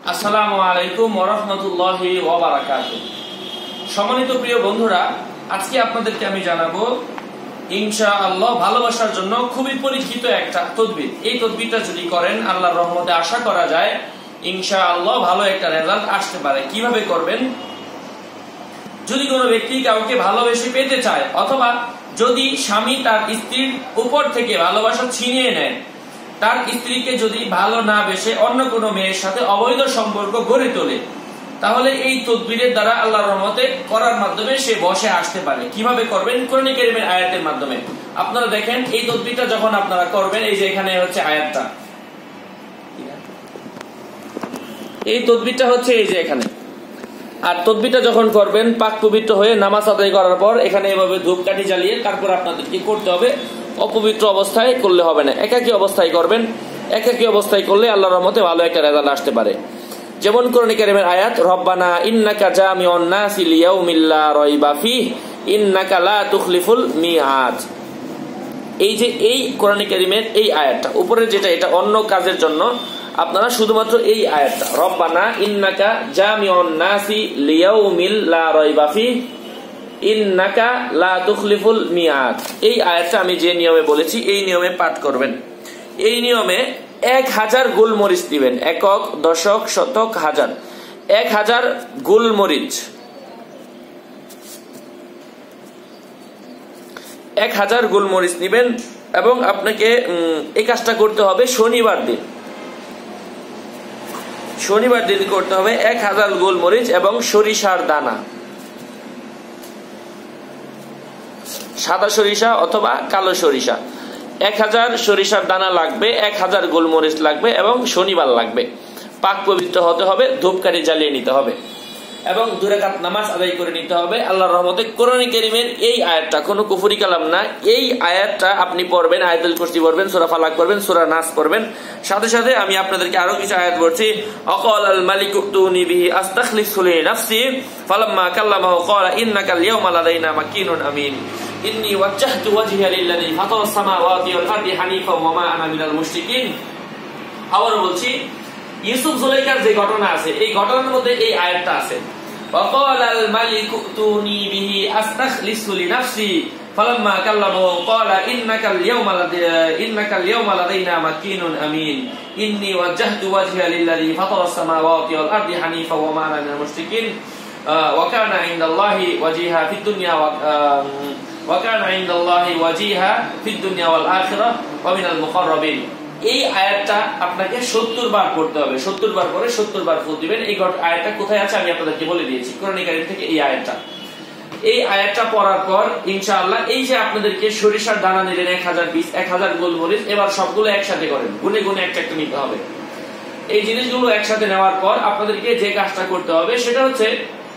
আসসালামু আলাইকুম ওয়া রাহমাতুল্লাহি ওয়া বারাকাতুহু। সম্মানিত প্রিয় বন্ধুরা, আজকে আপনাদেরকে আমি জানাবো ইনশাআল্লাহ ভালোবাসার জন্য খুবই পরীক্ষিত একটা তদবির। এই তদবিরটা যদি করেন আল্লাহর রহমতে আশা করা যায় ইনশাআল্লাহ ভালো একটা রেজাল্ট আসতে পারে। কিভাবে করবেন? যদি কোনো ব্যক্তি কাউকে ভালোবেসে পেতে চায় অথবা যদি স্বামী তার স্ত্রীর উপর থেকে ভালোবাসা ছিনিয়ে নেয়, তার স্ত্রীকে যদি ভালো না বেসে অন্য কোনো মেয়ের সাথে অবৈধ সম্পর্ক গড়ে তোলে, তাহলে এই তদবিরের দ্বারা আল্লাহর রহমতে করার মাধ্যমে সে বসে আসতে পারে। কিভাবে করবেন? কোরআন কারীমের আয়াতের মাধ্যমে। আপনারা দেখেন এই তদবিরটা যখন আপনারা করবেন, এই যে এখানে হচ্ছে আয়াতটা, এই তদবিরটা হচ্ছে এই যে এখানে। আর তদবিরটা যখন করবেন পাক পবিত্র হয়ে নামাজ আদায় করার পর এখানে এভাবে ধূপকাঠি জ্বালিয়ে তারপর আপনাদেরকে করতে হবে। অপবিত্র অবস্থায় করলে হবে না, একাকী অবস্থায় করবেন। একাকী অবস্থায় করলে আল্লাহর রহমতে ভালো একটা রেজাল্ট আসতে পারে। যেমন কোরআন কারীমের আয়াত, রব্বানা ইন্নাকা জামিউন নাসি লিয়াউমিল লা রাইবা ফিহি ইন্নাকা লা তুখলিফুল মিআদ। এই যে এই কোরআন কারীমের এই আয়াতটা উপরে যেটা, এটা অন্য কাজের জন্য। আপনারা শুধুমাত্র এই আয়াতটা, রব্বানা ইন্নাকা জামিউন নাসি লিয়াউমিল লা রাইবা ফিহি ইন্নাকা লা তুখলিফুল মিআদ, এই আয়াতটা আমি যে নিয়মে বলেছি এই নিয়মে পাঠ করবেন। এই নিয়মে 1000 গোলমরিচ দিবেন, একক, দশক, শতক, হাজার। 1000 গোলমরিচ, 1000 গোলমরিচ নিবেন এবং আপনাকে এই কাজটা করতে হবে শনিবার দিন। শনিবার দিন করতে হবে। 1000 গোলমরিচ এবং সরিষার দানা, সাদা সরিষা অথবা কালো সরিষা। 1000 সরিষার দানা লাগবে, 1000 গোলমরিচ লাগবে এবং শনিবার লাগবে। পাক পবিত্র হতে হবে, ধূপকাঠি জ্বালিয়ে নিতে হবে এবং 2 রাকাত নামাজ আদায় করে নিতে হবে। আল্লাহর রহমতে কোরআন কারীমের এই আয়াতটা কোনো কুফরি কালাম না, এই আয়াতটা আপনি পড়বেন, আয়াতুল কুরসি পড়বেন, সূরা ফালাক পড়বেন, সূরা নাস পড়বেন। সাথে সাথে আমি আপনাদেরকে আরো কিছু আয়াত বলছি। আকালাল মালিকু তুনি বিহি আস্তাখলিসু লি নাফসি ফালাম্মা কাল্লামাহু ক্বালা ইন্নাকাল ইয়াওমা লাদাইনা মাকিনুন আমিন ইন্নী ওয়াজ্জাহতু ওয়াজহিয়া লিল্লাযী ফাতারাস সামাওয়াতি ওয়াল আরদি হানিফাও ওয়া মা আনা মিনাল মুশরিকিন। আবার বলছি, ইউসুফ জুলাইখার যে ঘটনা আছে এই ঘটনার মধ্যে এই আয়াতটা আছে, ওয়াকালাল মালিকু তুনি বিহি আস্তাখলিসু লিনাফসি ফালাম্মা কাল্লামাহু ক্বালা ইন্নাকাল ইয়াওমা লাদাইনা মাকিনুন আমিন ইন্নী ওয়াজ্জাহতু ওয়াজহিয়া লিল্লাযী ফাতারাস সামাওয়াতি ওয়াল আরদি হানিফা ওয়া মা আনা মিনাল মুশরিকিন ওয়া কানা ইনদাল্লাহি ওয়াজিহা ফিদ দুনিয়া ওয়া কানা ইনদাল্লাহি ওয়াজিহা ফিদ দুনিয়া ওয়াল আখিরাহ ওয়া মিনাল মুকাররাবিন। এই আয়াতটা আপনাকে 70 বার পড়তে হবে। 70 বার পরে 70 বার ফু দিবেন। এই আয়াতটা কোথায় আছে আমি আপনাদেরকে বলে দিয়েছি, কোরআন কারীম থেকে এই আয়াতটা। এই আয়াতটা পড়ার পর ইনশাআল্লাহ এই যে আপনাদেরকে সরিষার দানা দিলেন 1000 পিস, 1000 গোলমরিচ, এবার সবগুলো একসাথে করেন, গুনে গুনে একটা একটা নিতে হবে। এই জিনিসগুলো একসাথে নেওয়ার পর আপনাদেরকে যে কাজটা করতে হবে সেটা হচ্ছে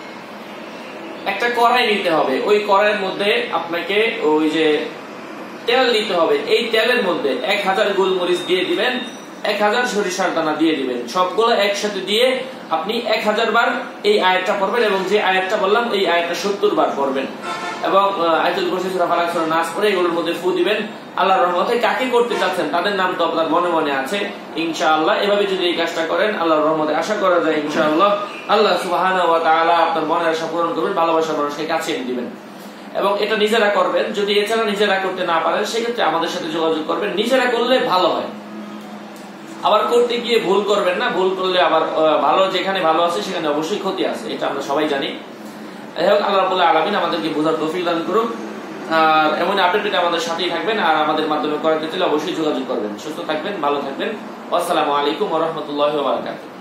একটা কড়াই নিতে হবে। ওই কড়াইয়ের মধ্যে আপনাকে ওই যে তেল দিতে হবে। এই তেলের মধ্যে 1000 গোলমরিচ দিয়ে দিবেন, 1000 সরিষার দানা দিয়ে দিবেন। সবগুলো একসাথে দিয়ে আপনি 1000 বার এই আয়াতটা পড়বেন এবং যে আয়াতটা বললাম এই আয়াতটা 70 বার পড়বেন এবং আয়াতুল কুরসি, সূরা ফালাক, সূরা নাস পড়ে এগুলোর মধ্যে ফু দিবেন। আল্লাহর রহমতে কাকে করতে চাচ্ছেন তাদের নাম তো আপনার মনে মনে আছে ইনশাআল্লাহ। এভাবে যদি এই কাজটা করেন আল্লাহর রহমতে আশা করা যায় ইনশাআল্লাহ আল্লাহ সুবহানাহু ওয়া তাআলা আপনার মনের আশা পূরণ করবেন, ভালোবাসার মানুষকে কাছে এনে দিবেন। এবং এটা নিজেরা করবেন। যদি এছাড়া নিজেরা করতে না পারেন সেক্ষেত্রে আমাদের সাথে যোগাযোগ করবেন। নিজেরা করলে ভালো হয়, আবার করতে গিয়ে ভুল করবেন না। ভুল করলে আবার ভালো, যেখানে ভালো আছে সেখানে অবশ্যই ক্ষতি আছে, এটা আমরা সবাই জানি। আল্লাহ রাব্বুল আলামিন আমাদেরকে বোঝার তৌফিক দান করুন। আর এমন আপডেট পেতে আমাদের সাথেই থাকবেন আর আমাদের মাধ্যমে করাতে চাইলে অবশ্যই যোগাযোগ করবেন। সুস্থ থাকবেন, ভালো থাকবেন। আসসালামু আলাইকুম ওয়া রাহমাতুল্লাহি ওয়া বারাকাতুহু।